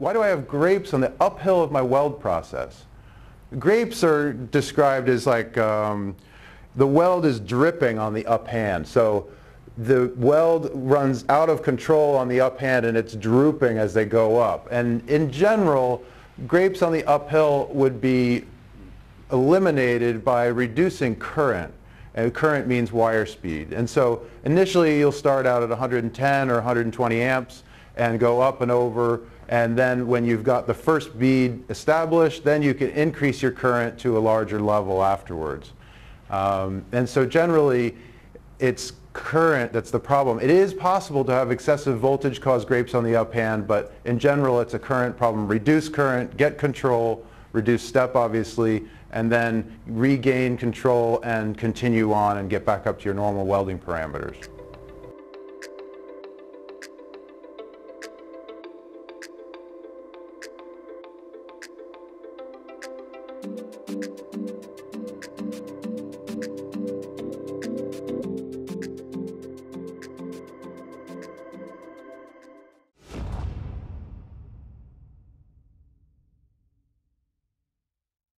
why do I have grapes on the uphill of my weld process? Grapes are described as like the weld is dripping on the uphand. So the weld runs out of control on the uphand and it's drooping as they go up. And in general, grapes on the uphill would be eliminated by reducing current. And current means wire speed. And so initially you'll start out at 110 or 120 amps and go up and over. And then when you've got the first bead established, then you can increase your current to a larger level afterwards. And so generally it's current that's the problem. It is possible to have excessive voltage cause grapes on the uphand, but in general it's a current problem. Reduce current, get control, reduce step obviously, and then regain control and continue on and get back up to your normal welding parameters.